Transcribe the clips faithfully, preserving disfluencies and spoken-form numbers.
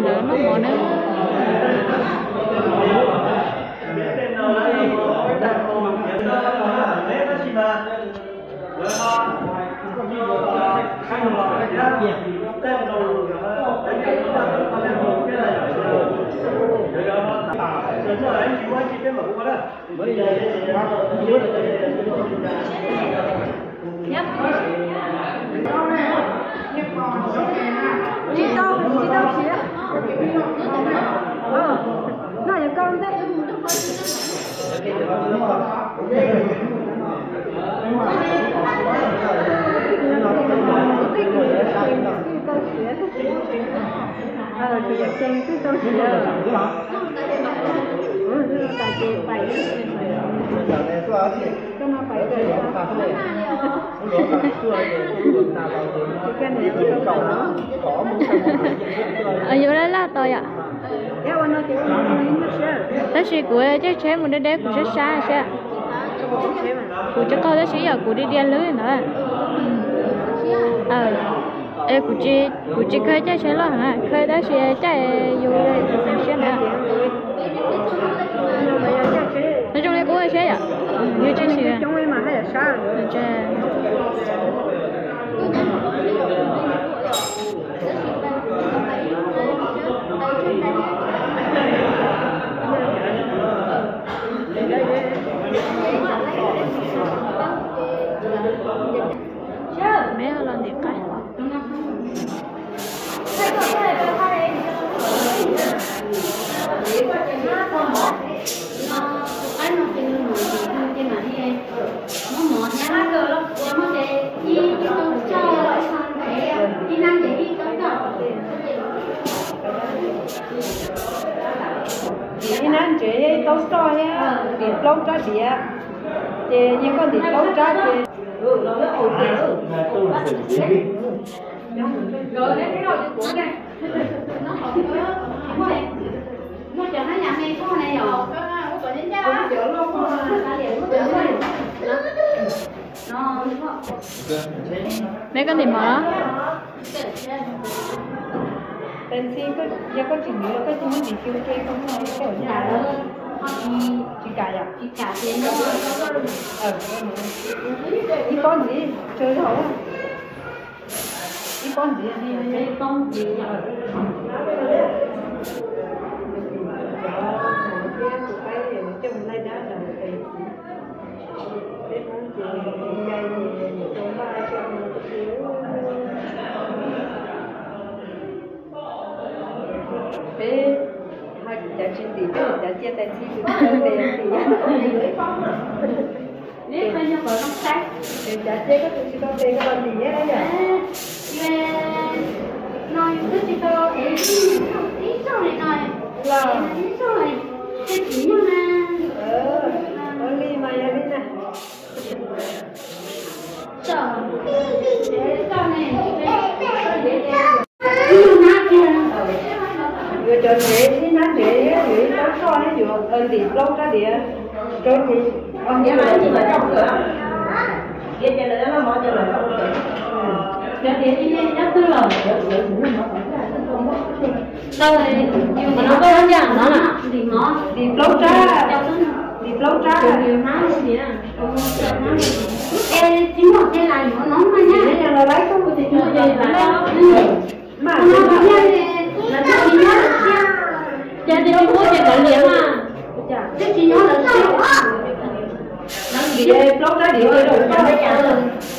nữa nó mỏ nữa chị đâu chị đâu chị á ờ nó là con đấy ờ chị đã xem cái câu chuyện đó ừ tại chị phải cái nó phải rồi cái này cái câu đó ở dưới đấy là tôi ạ đó là của chắc chế một đứa đấy của rất xa xa của chắc tôi đó chỉ ở của đi đi lưới nữa ờ ê của chị của chị khơi chắc chế lo hả khơi đó chị chạy vô đây xem nào nói chung là cũng hay chế ạ như chế chị à trong em mà hay là xa chế mấy họ làm việc cái chị nên chị tấu cho nhá thì lâu cho chị thì những con thì tấu cho chị rồi đấy cái đầu của này nó không có nó chờ nó làm ngay con này rồi nó còn đến nhau á chờ luôn nó mấy con gì mở tên xin có giờ có chuyện nữa có chuyện gì kêu kêu không nói cái ở nhà đó chị cả à chị cả tiền đó ờ đi con gì chơi thôi đi con gì đi con gì bé hai chả chuyện gì chứ chả chia tay chi thì tiền thì nếu hai nhau vợ không sát thì chả chia có tiền có tiền có gì nhé đấy vậy nói cứ chỉ có cái tí số này nói là tí số này cái chỉ nhau nè ờ con đi mà đi nè sợ để con này vừa cho để đi nát để để tao so nó vừa ơn thì lâu ra địa cho thì ông nhớ là gì mà trong cửa kia cho nên nó mở cho là trong cửa cho thì đi nhắc thứ rồi đâu rồi nhiều mà nó có nó chẳng nó là thì nó thì lâu ra thì lâu ra nhiều má gì à em chính một cái là nó nóng mà nhá để là lấy không thì nó gì là mà nó không nhá là nó chỉ nhá giờ thì không có chuyện quản lý mà chứ chỉ nhá là sao gì đây lâu ra điện rồi cho nó trả lời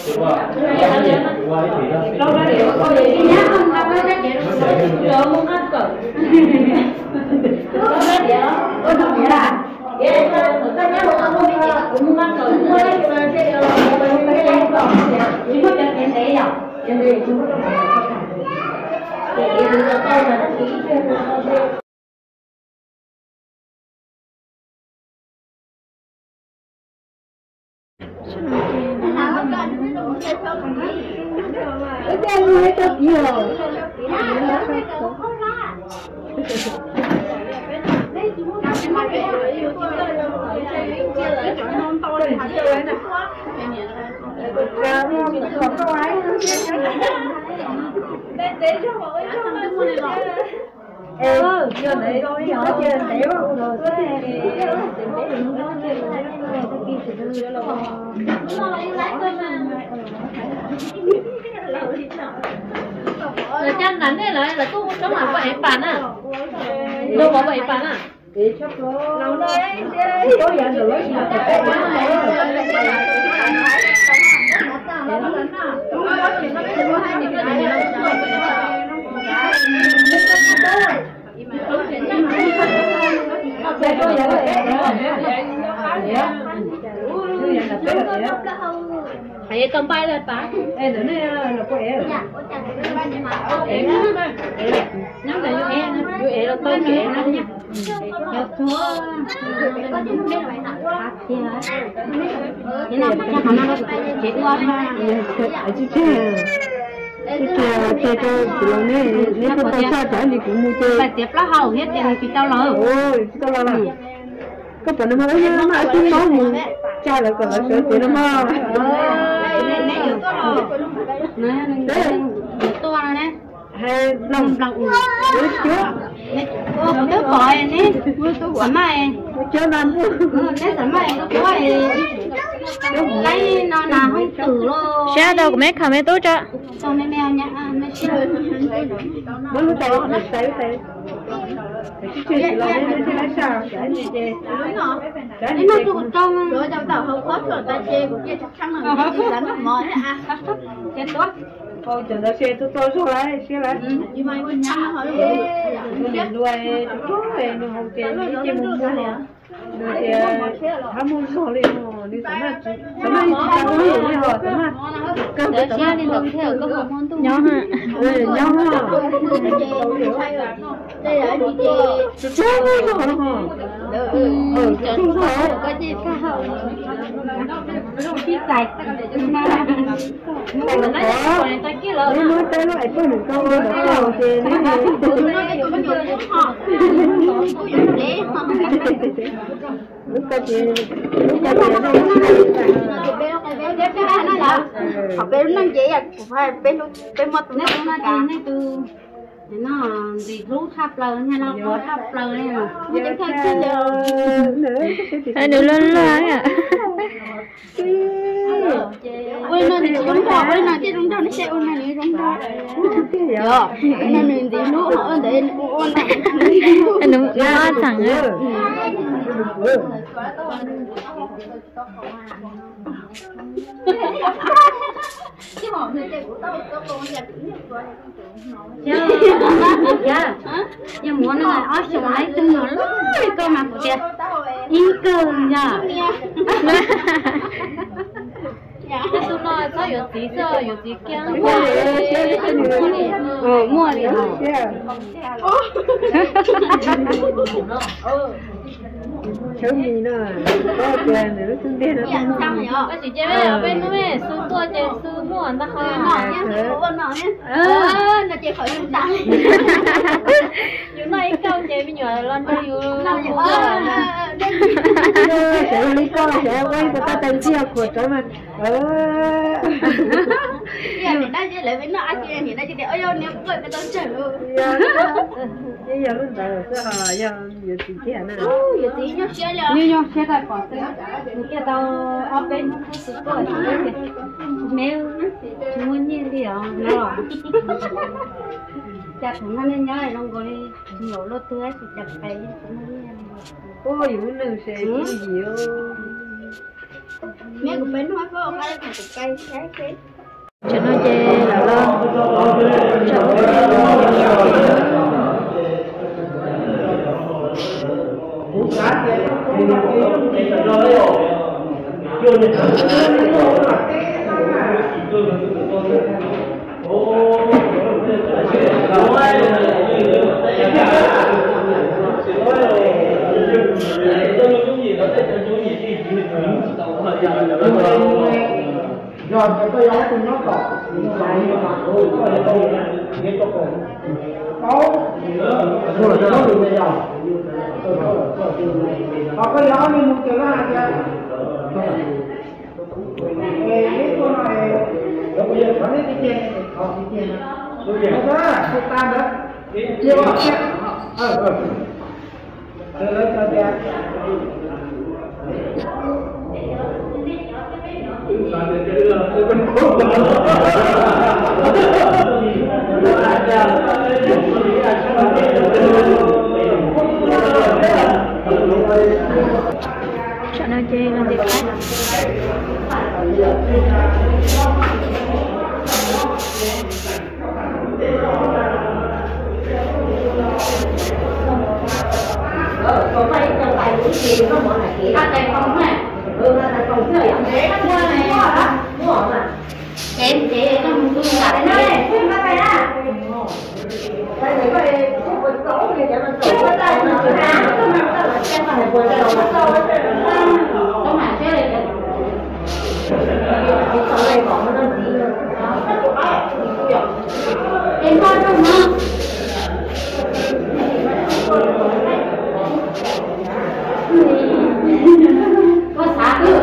lâu ra điện có gì nhá không làm cái cái chuyện rồi muốn ăn cỡ lâu ra điện ôi thật vậy là vậy cái nhá một không biết cũng muốn ăn cỡ cũng mới là cái cái cái cỡ chỉ có chuyện tiền đấy à tiền gì cũng có thì bây giờ tôi là nó chỉ cái tên người rất nhiều ê chưa này nó chưa để vào rồi là chân đánh này là là cũng có mà vậy bạn à đâu có vậy bạn à để cho có lâu đây có nhận được mà cái hãy cầm bay lên bạn em nữa này là có em nhắm lại vô em vô em là tôi kệ nó nha thế nào chắc khả năng nó chết qua ở chứ chứ chứ chứ cho chị lâu nè nếu có tao sao trả thì cũng mua chơi phải tiếp là hầu hết thì chị tao lỡ ôi chị tao lỡ là có phần nó mới nó nói chúng nó gì cha lại còn là sửa tiền nó mà nè nè nhiều nè nhiều to nè hay lòng lòng được chưa ô tôi gọi nè sắm mày chưa làm nè sắm mày tôi gọi lấy nó nào không tử luôn xe đâu có mấy khả mấy tốt cho cho mấy mèo nhá mấy chị mới lúc tay lúc tay tay chứ chưa chị lo nên chị lấy sao trả gì chị trả gì chị trong rồi trong đầu không có rồi ta chê của kia chắc chắn là chị đánh một món à chết tốt thôi chờ đợi xe tôi tôi xuống lại xe lại nhưng mà mình nhá hỏi tôi liền nuôi tôi về nuôi hồng tiền đi chơi mua mua nè nuôi thì ham mua số liền đi sắm là sắm là ta có hiểu đi rồi sắm là cần phải sắm đi được theo có một món tu nhau ha ừ nhau ha đây là gì chị chơi với họ hả ừ chúng tôi có gì sao chi cài nó có nếu nói tới lại có một câu nữa là thì nếu như lúc ta chị lúc ta chị học bên nó chị à phải bên bên một tụi nó nó cả từ nó thì rú tháp lờ hay nó có tháp lờ này mà giờ nữa anh được lên lên à ôi nó thì chúng ta ôi nó chứ chúng ta nó sẽ ôn này chúng ta dạ nó nên thì nó ở đây ôn này anh đúng nó thẳng á chứ họ người ta cũng đâu có con nhà cũng được rồi dạ nhưng muốn nó ở chỗ ấy từng nó lôi cơ mà của tiền in cơ nha cái số nó có有几色有几根哦茉莉 cháu gì nữa có tiền để nó xứng tiền nó không có chị chơi ở bên nó mẹ sư mua chơi sư mua anh ta hơi nhỏ nhá sư mua nhỏ nhá ờ nó chơi khỏi dùng tay dùng này câu chơi bây giờ lên đây dùng sẽ lý con sẽ quay người ta tên chia của trời mà ờ giờ thì ta chơi lại với nó ăn chơi thì ta chơi ơi nếu cười cái tôi chơi luôn bây giờ lúc nào sẽ hả giờ giờ thì thế này giờ tí nhá xe rồi như nhau xe tại quả tươi kia tao ở bên nó sự có mèo muốn như thế à nó chặt thằng anh nhớ này long gọi nhổ lót tươi thì chặt phải ôi dữ nữ sẽ gì mẹ của bên nó có cái cái cây cái cái cho nó chê là rồi cái gió cùng nó cỏ lại mà thôi có thể tôi nghe cho cổ có rồi cho nó được bây giờ họ cái gió như một kiểu là cái con này bây giờ có cái trên họ cái trên nó ra không tan đó chưa ờ ờ rồi lấy cho cha sao để cái là cái bên khúc chọn nơi chơi làm việc khác còn phải cho tài của chị nó mọi là chị ăn đây không nè ừ là còn chơi ăn thế nó mua này mua mà em chị trong tôi là đây phim ba cái á đây này có cái một số thì cho nó số cái tay nó à nó mang ra là xem là vừa cái đầu nó sâu cái nó mà chơi này cái sau đây bọn nó gì em coi không hả có xả được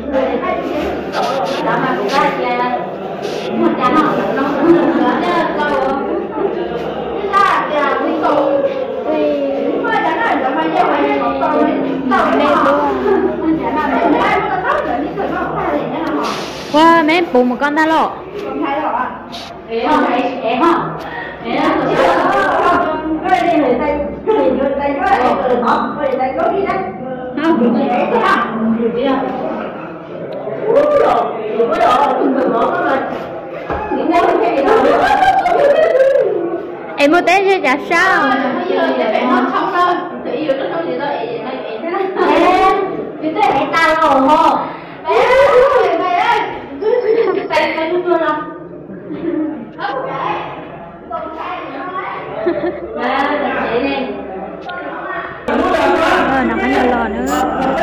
đó mà cũng ra kìa một cái nó nó không được nữa chứ câu cái ra kìa cái câu thì không phải là nó là mà giờ phải có câu đấy câu này luôn cái nào đấy nó nó tao giờ đi rồi nó không phải là nó wow mấy bù một con ta lộ không thấy rồi ạ ế không ế ế không ế không cái này người ta cái này người ta nói là không người ta nói đi đấy không ế thế à gì à ui rồi đừng có đồ đừng có đồ nó lên những cái cái gì đâu em mua té chứ chả sao bây giờ để phải nó không đâu thì giờ nó không gì đâu em em cái thế em tao rồi hả em mày ơi tay tay luôn không không cái không cái đó chị này ờ nó có nhiều lò nữa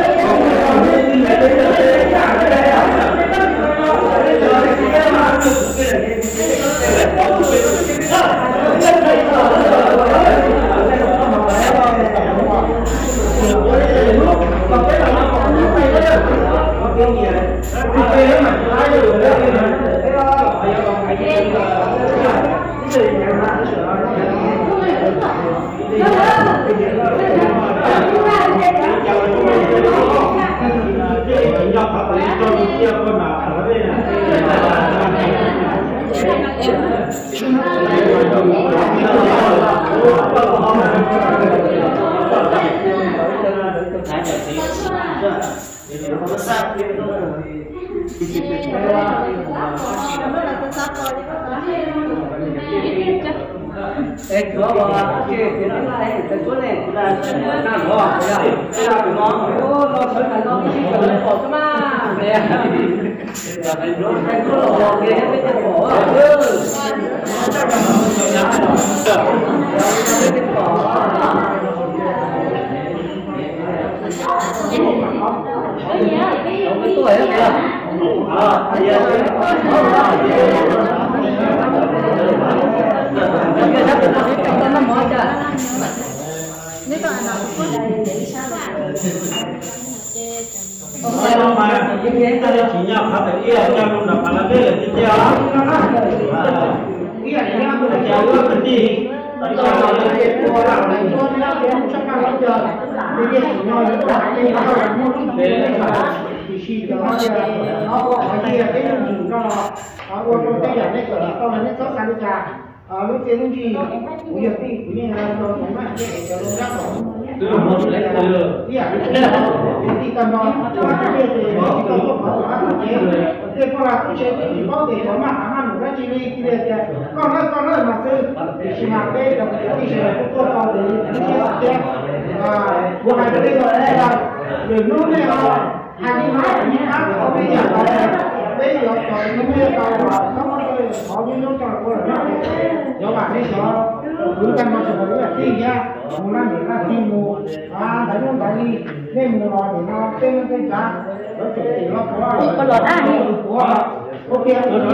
Ê, chúa bà, kia, kia nó đây, cái chúa này, là nó nó, cái là của nó, nó nó sớm là nó chỉ cần lấy khổ cơ mà, nè, là cái chúa, cái chúa là kia, cái cái khổ à, ừ, chắc là nó không nhớ, cái cái khổ, cái tuổi đó kìa, à, bây giờ Ông mà những cái ta chỉ nhau khá phải yêu nhau luôn là phải là cái là cái gì đó. cái này nó Cái gì đó cái gì. Bây giờ là cái cô nào này cô nó đến trong năm bây giờ bây giờ chỉ nói là cái nó là mua cái thì chỉ cho nó nó có cái gì cái gì nó nó có cái gì đấy rồi có mình nó có cái gì à lúc cái gì bây giờ thì bây giờ là nó cũng là cái cái nó rất rồi Từ một lấy từ. Iya, thì cần nó cái gì thì nó chỉ cần một cái cái gì thì có là cái gì thì có thể có mà ăn một cái gì đi kia kia còn nó còn nó mà cứ chỉ mà cái cái cái gì cũng có vào để cái kia à buổi hai cái rồi đây là đừng lúc này nó hai đi máy như thế có bây giờ bây giờ còn nó bây giờ còn không có có những lúc còn có là do bạn ấy có cứ căn mà sẽ phải là gì nhá muốn làm gì là tìm mua à đấy nó đấy đi nên mua nó thì nó tên cái giá nó chỉ chỉ nó có có lọt à ok ok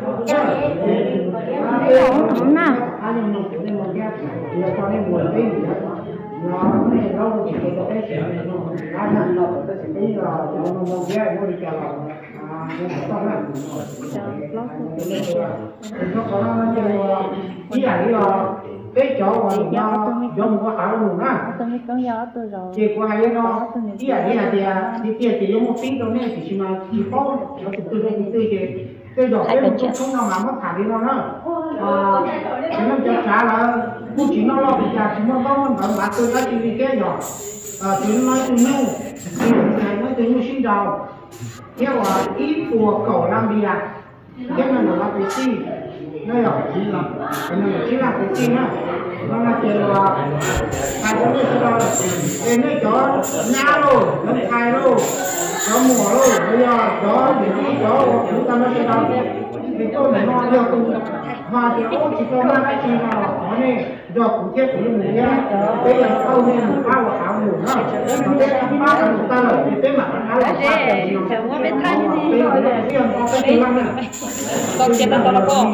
không nào anh em nó cũng nên mua cái nó có nên mua cái gì nó này đâu chỉ có cái gì nó anh nó có cái gì là nó mua cái mua đi cho à nó là nó có nó nhiều ý là cái chỗ mà nó dùng có áo đủ nè tôi mới có gió tôi rồi chỉ có hai nó đi à đi à đi à đi kia chỉ dùng một tí đâu nè chỉ mà chỉ có nó từ từ từ từ chỉ cái giỏ cái không không nào mà mất thả đi nó nữa à nó cho trả là cũng chỉ nó lo bị trả chỉ nó có nó mà tôi đã chỉ đi cái giỏ à chỉ nói từ nâu thì này nói từ nâu xin đầu theo là ít của cậu làm gì à cái này là cái gì đây là cái này chính là cái gì nhá nó là chơi là hai cái này là cái này cho nhá rồi nó khai rồi nó mùa rồi bây giờ đó những cái đó chúng ta nó sẽ làm cái tôi này nó được và thì ô chỉ có năm cái gì mà nó này do cũng chết của những người nhá bây giờ câu này là bao là áo ngủ nó nó cái cái ba là chúng ta là cái mặt áo là sao thì nó chẳng có biết thay gì rồi cái cái năm này con chết nó nó có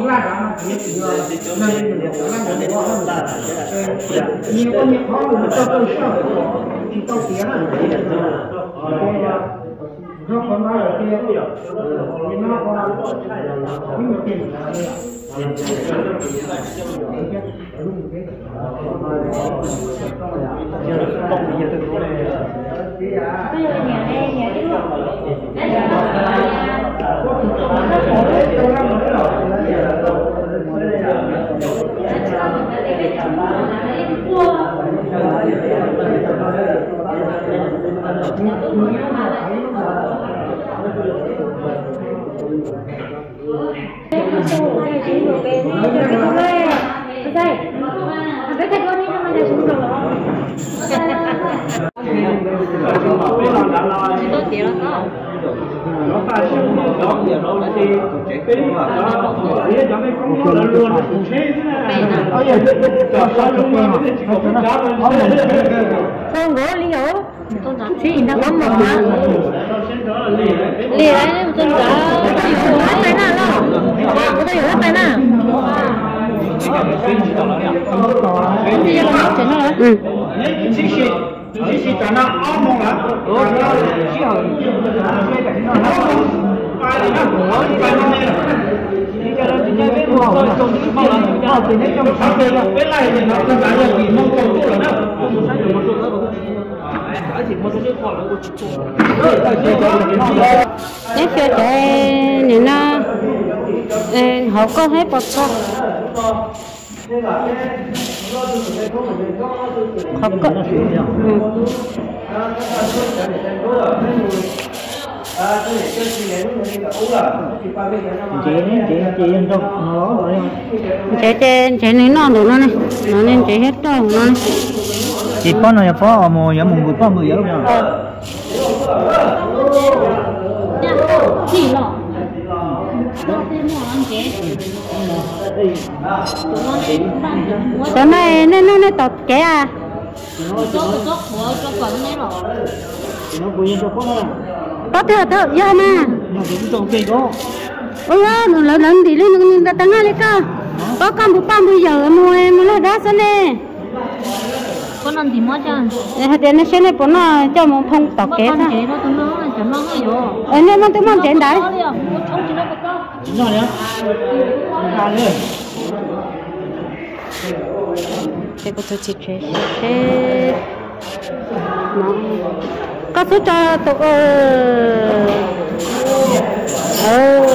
nhiều con nhiều khó mà cho tôi sợ thì tôi tiếng nó còn nói ở kia thì nó có những người tiền bây giờ nhà đây nhà đi nó ta sẽ không có nhiều đâu là đi cái đó thì cho mấy con nó luôn nó cũng thế thế này ở giờ cho sao luôn mà chỉ có cái đó con gỗ li hổ thì nó có một mà lì đấy tôi đã hết tay nào đâu tôi đã hết tay nào bây giờ nó chuyển nó rồi ừ chỉ chỉ cả nó ôm mong là chỉ hỏi ai thì nó của cái này chỉ cho nó chỉ cho biết một rồi trong cái mong là họ thì nó trong sáu giờ cái này thì nó cũng là gì mong cầu rồi đó không sai được một số đó chỉ một số cái khoản là nếu cho trẻ này nó họ có hết bậc con không có chị chị chị này nó đủ nó này nó nên chị hết rồi nó này chị có này có mồ giờ mùng người có mười giờ lúc nào chỉ nó sao này nó nó nó tọt trẻ à nó bây giờ có nó có thừa thừa giờ mà nó cũng trồng cây có ôi nó lớn lớn thì lên nó tăng lên cơ có con bút băm bây giờ mua em nó đó sao nè con ăn thì mất chưa để nó sẽ này bọn nó cho một phong tọt trẻ con sao chế nó tụi nó chẳng mang cái gì ờ nên nó tụi nó trẻ đấy nó nhá ra đi cái của tôi chỉ chơi thế có số cho tụi ờ ờ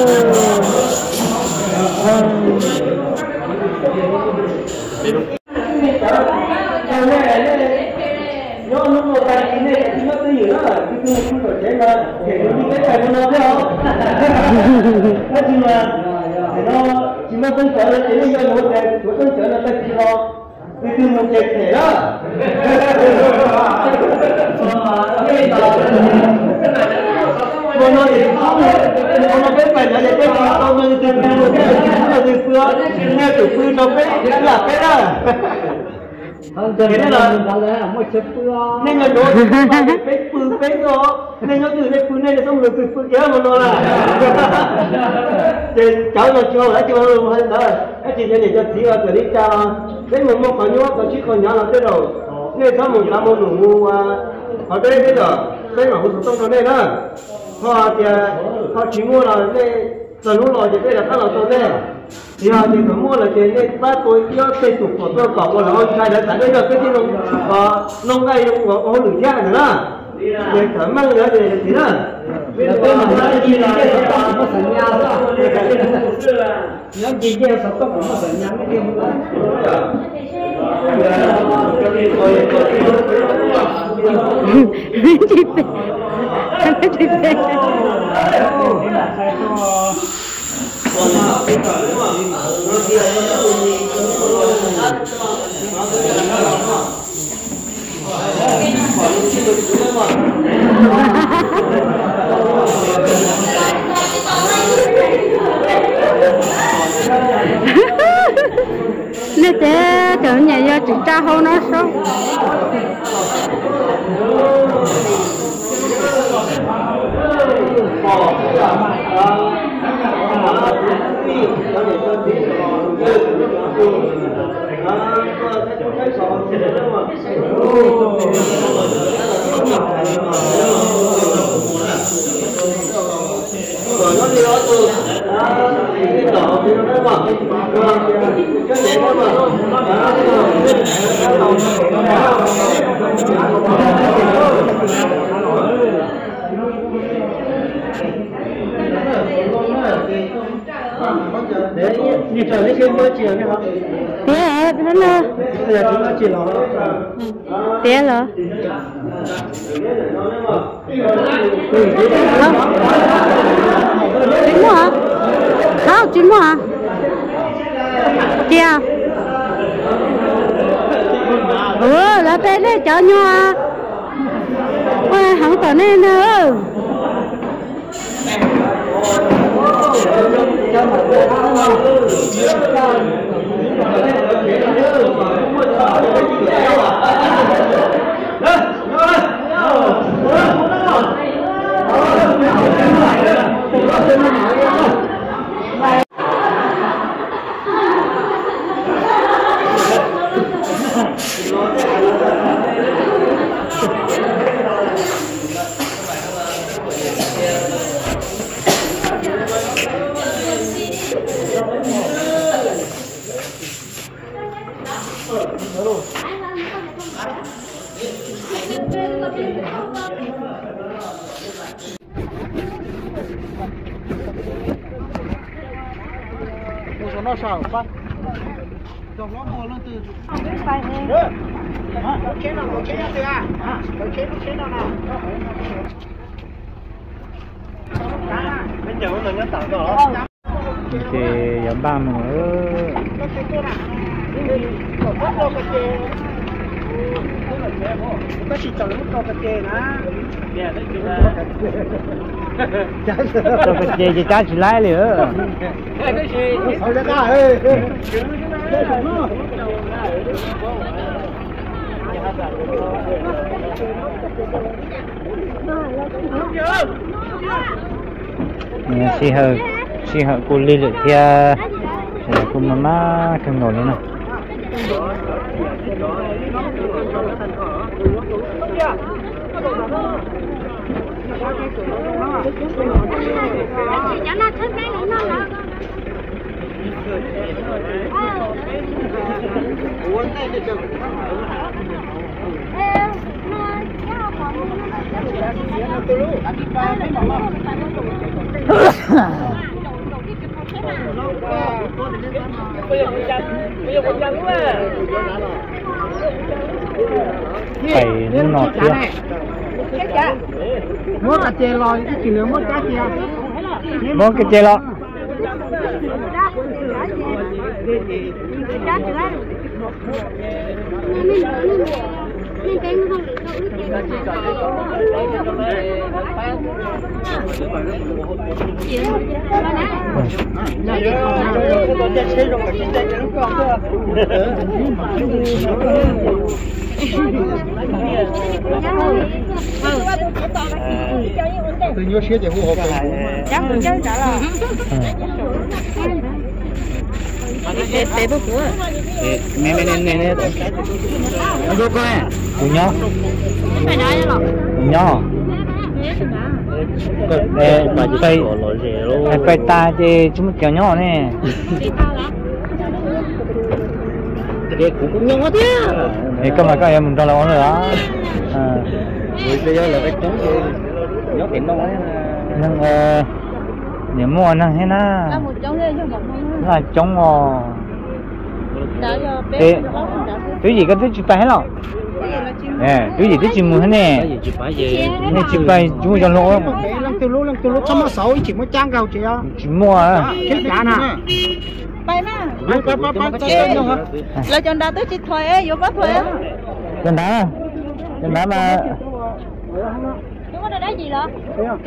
nó nó một cái cái này thì nó tới giữa là cái cái cái cái cái là cái cái cái cái nó thế không? Nó chỉ là nó chỉ mà tôi sợ là chỉ là một cái tôi sợ là cái nó cái cái một cái thế đó. Nó nói thì nó biết phải là cái nó nó từ từ từ từ xưa nghe từ xưa nó biết là cái đó. Thế nên là nên là nó cái phương cái đó nên nó từ cái phương này xong rồi từ phương kia mà nó là thì cháu nó cho lại cho hơn đó cái chuyện này cho tí vào đi cho cái một một con nhóc con chỉ con nhỏ là thế rồi nên sao một làm một nụ họ đây thế rồi cái mà hút trong trong đây đó họ thì họ chỉ mua là cái tờ nút rồi thì cái là các loại tờ đây thì họ thì mua là tiền nên ba tôi yêu tiền tục của tôi có một là ông trai đã trả được cái gì nông nông ngay nông có có lửa ra nữa để thở mang nữa để thế nào tôi mà nói gì là cái sắp có sản nhà đó nhóm gì kia sắp có sản nhà cái điều đó chị tê chị tê nếu thế chỗ nhà do chị cha hô nó số rồi nó đi đó tôi cái đỏ thì nó bảo cái gì đó mà để đi chờ cái kia mới chiều cái hả? thế thế nữa Bây giờ chúng ta chỉ nó thế rồi chín mua hả? Không, chín mua hả? Chia ừ, là tên đấy chở nhau à ôi, không có nên nữa nó sao phát dòng nó mua lên từ chế nào chế nào thế à chế nó chế nào nào bây giờ mình nó tặng đó thì giảm ba mà nữa có chỉ chọn lúc câu cái na cho cái gì chỉ cá chỉ lái nữa cái gì sao ra cả ơi xì hờ xì hờ cô đi được kia cô mà má không ngồi nữa nè phải nó nọt chưa mua cả chè lòi cái chỉ mua cá chè mua cái chè lòi tôi nhớ xía để hú hộp chắc mình chơi trả lời để để bố của nè nè nè nè nè nó coi cùng nhau phải nói rồi cùng nhau Ê, bay bay ta thì chúng kiểu nhỏ nè. Cái cũng nhỏ thế. Ê, cơ mà các em mình cho lâu nữa đó. À. Bây giờ là cái trống nhỏ tiền đâu ấy. Nâng ờ nếu mua nâng hết na. Là một trống lên cho một món. Là trống ngò. Ê, cái gì cái thứ chụp bài hết rồi. Nè, cái gì thứ chụp mua hết nè. Cái gì chụp bài gì? Nè chụp bài chúng mình cho lỗ. Lăng tiêu lỗ lăng tiêu lỗ sáu mươi sáu chỉ mới trang cầu chị à. Chụp mua à. Chết cả nè. Bay na. Bay bay bay bay chết đâu hả? Là chọn đá tới chị thôi ấy, vô bắt thôi á. Chân đá. Chân đá mà. Chúng có đá gì đó? Thấy không?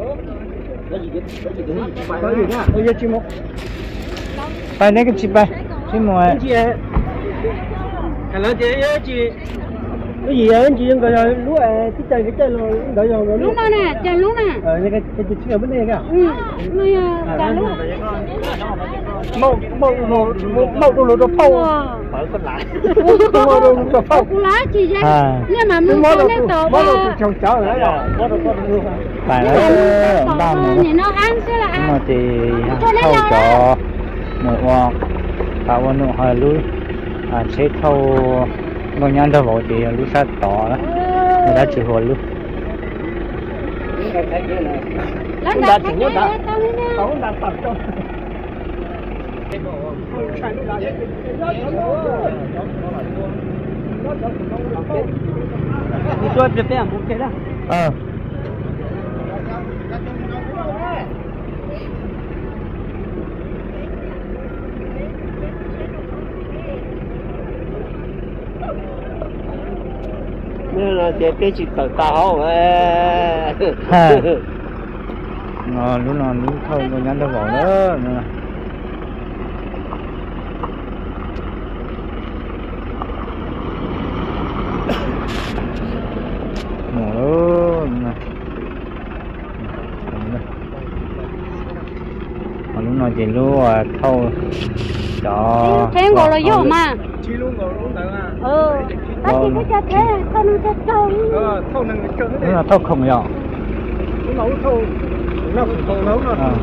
Có gì nữa? Bây giờ chị một. Bài này cái chụp bài. Chụp mua. Chị ơi. Cái lớn chị chị. Cái gì vậy anh chị đừng gọi là lúa cái chơi cái chơi rồi đợi rồi rồi Lúc nào nè, chờ lúc nè. ờ cái cái cái chuyện bên đây kìa Ừ, bây giờ chờ lúc. màu màu màu màu đồ đồ phâu phải con lại màu đồ đồ phâu Cũng lá chị chứ. À. Nhưng mà mình không nên tổ màu đồ ba. trồng chó rồi đó có đồ có đồ Bài đó đau nữa. Nhìn nó ăn sẽ là Nhưng mà ăn. thì thâu cho một hoa tạo vào nụ hơi lui à chế thâu ngồi nhăn thâu vào thì lui sát tỏ đó người ta chịu hồi luôn Lớn đã thấy nhá, tao lên nha. không đang tập cho đi cho tiếp theo một cái đó ờ nên là cái cái chuyện tao tao ha nó lúc nào lúc thâu ngồi nhăn thâu vào nữa nữa nữa nè còn lúc nào chỉ lúc thâu cho Thế ngồi là vô mà. chi luôn rồi luôn tao à Ừ. Tao chỉ có cho thế, tao nó cho trông. ờ thâu năng cái cơn lúc đấy nào thâu không nhỏ nó nấu thâu nó cũng thâu nấu nó à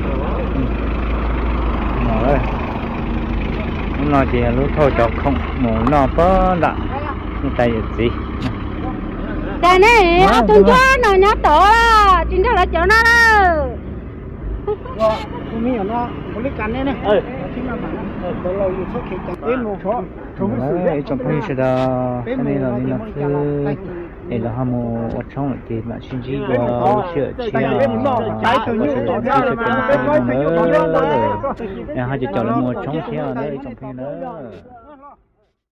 rồi lúc nào chỉ lúc thâu cho không muốn nó có đã như tay gì Đây này, ở tuần qua nó nhớ tổ là chính thức là chỗ nó đó. tôi nghĩ là nó có lấy cắn đấy này ừ chính là bạn ờ tôi lâuอยู่số khi chẳng đến một số đấy trong phong sẽ đó cái này là nên là cứ để là ham mộ ở trong lại thì bạn xin chỉ có sửa chia có sự đầu tư cho cái này nữa hai chị chọn là một trong xe đấy trong phong nữa